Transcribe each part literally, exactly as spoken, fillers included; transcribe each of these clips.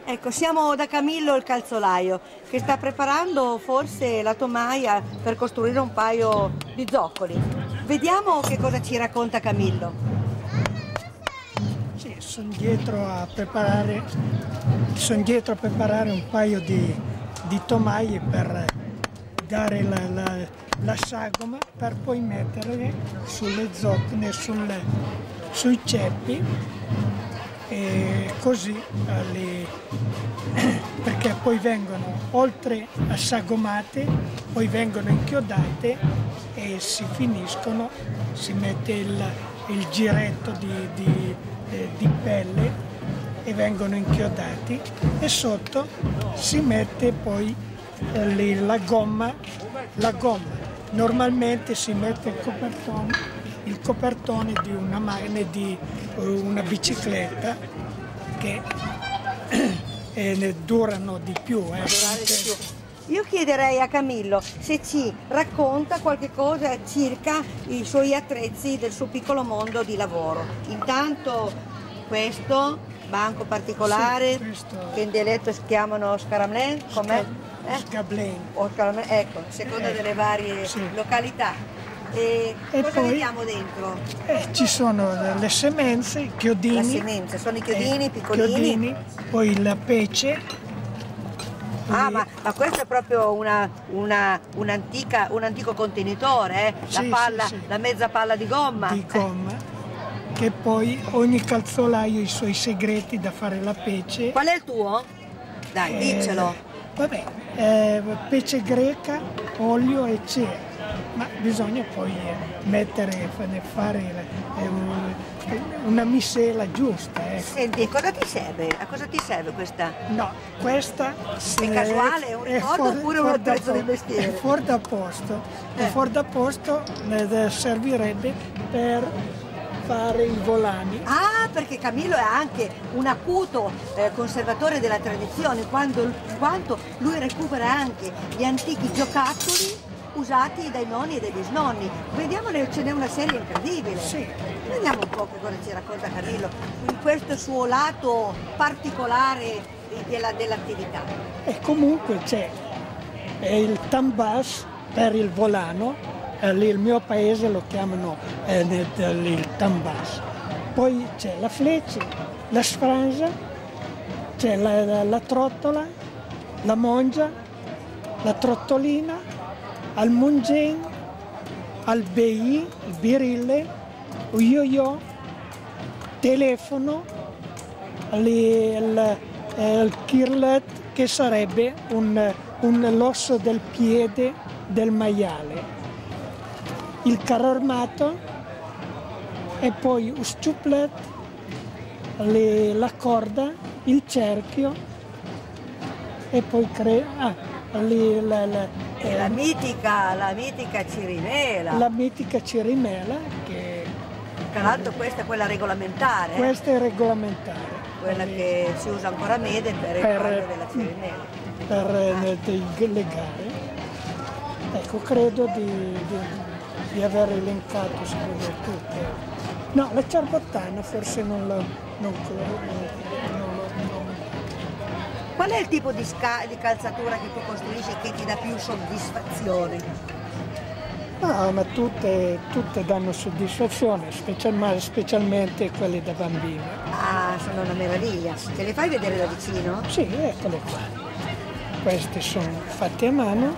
Ecco, siamo da Camillo il calzolaio, che sta preparando forse la tomaia per costruire un paio di zoccoli. Vediamo che cosa ci racconta Camillo. Sì, sono dietro a preparare, sono dietro a preparare un paio di, di tomaie per dare la, la, la sagoma per poi mettere sulle zoccole, sulle, sui ceppi. E così le, perché poi vengono oltre a sagomate, poi vengono inchiodate e si finiscono, si mette il, il giretto di, di, eh, di pelle e vengono inchiodati e sotto si mette poi eh, le, la gomma, la gomma. Normalmente si mette il copertone il copertone di una macchina di una bicicletta che eh, ne durano di più, eh. Io chiederei a Camillo se ci racconta qualche cosa circa i suoi attrezzi del suo piccolo mondo di lavoro. Intanto questo banco particolare, sì, questo... che in dialetto si chiamano scaramlen, com'è? Eh? Scablen. O scaramlen, ecco, a seconda eh, delle varie sì. località. E, e cosa poi, vediamo dentro? Eh, ci sono le semenze, i chiodini. Le semenze, sono i chiodini eh, piccolini. Chiodini, poi la pece. Ah, ma, ma questo è proprio una, una, un'antica, un antico contenitore, eh? La, sì, palla, sì, sì. la mezza palla di gomma. Di gomma. Eh. Che poi ogni calzolaio ha i suoi segreti da fare la pece. Qual è il tuo? Dai, eh, diccelo. Vabbè, eh, pece greca, olio e cera. Ma bisogna poi mettere, fare una miscela giusta. Ecco. Senti, cosa ti serve? A cosa ti serve questa? No, questa è casuale, è un ricordo oppure un attrezzo di mestiere? È fuori da posto, eh. è fuori da posto, servirebbe per fare i volani. Ah, perché Camillo è anche un acuto eh, conservatore della tradizione, quando, quanto lui recupera anche gli antichi giocattoli usati dai nonni e dai bisnonni. Vediamone, ce n'è una serie incredibile. Sì. Vediamo un po' che cosa ci racconta Camillo in questo suo lato particolare della, dell'attività. E comunque c'è il tambas per il volano, eh, lì il mio paese lo chiamano eh, il tambas. Poi c'è la fleccia, la sfrangia, c'è la, la, la trottola, la mongia, la trottolina, al mungen, al bei, il birile, il yo-yo, telefono, il, il, il kirlet che sarebbe un, un l'osso del piede del maiale, il carro armato e poi lo stuplet, le, la corda, il cerchio e poi crea... Ah, le, la, la, E la mitica, la mitica cirimela. La mitica cirimela che... Tra l'altro questa è quella regolamentare. Questa è regolamentare. Quella che si usa ancora a Mede per il taglio della cirimela. Per ah. le gare. Ecco, credo di, di, di aver elencato secondo tutte. No, la ciarbottana forse non la... Non, non, Qual è il tipo di, di calzatura che tu costruisci che ti dà più soddisfazione? No, ma tutte, tutte danno soddisfazione, special, specialmente quelle da bambino. Ah, sono una meraviglia. Ce le fai vedere da vicino? Sì, eccole qua. Queste sono fatte a mano,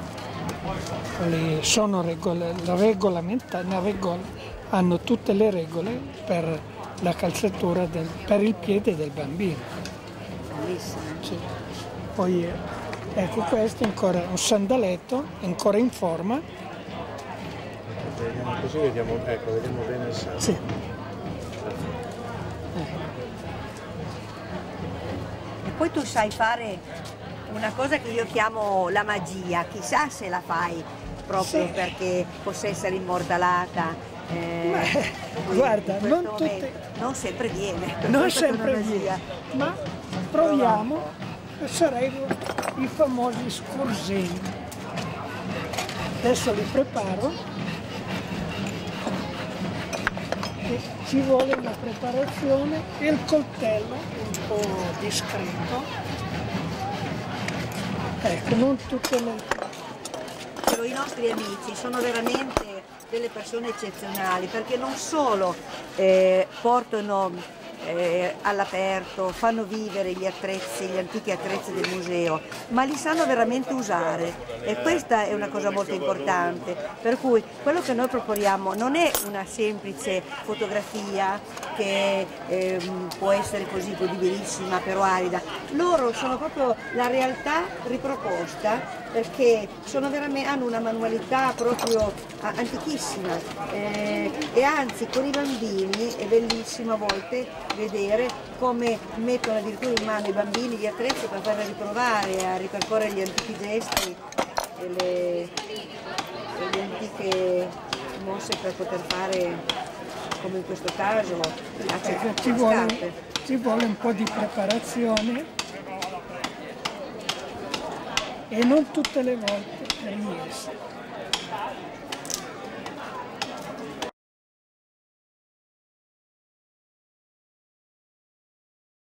le, sono regole, regolamentari, regola, hanno tutte le regole per la calzatura del, per il piede del bambino. Bellissimo. Sì. Poi ecco, questo è ancora un sandaletto, ancora in forma. Vediamo così, vediamo, ecco, vediamo bene il sangue. Sì. E poi tu sai fare una cosa che io chiamo la magia, chissà se la fai proprio sì. perché possa essere immortalata. Eh, ma, guarda, non, tutte... non sempre viene. Non sempre viene, ma proviamo. Sarebbero i famosi scorzini. Adesso li preparo e ci vuole una preparazione e il coltello un po' discreto Ecco, non tutte le... Però i nostri amici sono veramente delle persone eccezionali, perché non solo eh, portano eh, all'aperto, fanno vivere gli attrezzi, gli antichi attrezzi del museo, ma li sanno veramente usare, e questa è una cosa molto importante. Per cui quello che noi proponiamo non è una semplice fotografia che eh, può essere così godibilissima però arida. Loro sono proprio la realtà riproposta, perché sono veramente, hanno una manualità proprio antichissima, eh, e anzi con i bambini è bellissimo a volte vedere come mettono addirittura in mano i bambini gli attrezzi per farli riprovare a ripercorrere gli antichi gesti e le, e le antiche mosse per poter fare, come in questo caso, Ecco, ci vuole, ci vuole un po' di preparazione e non tutte le volte riesce.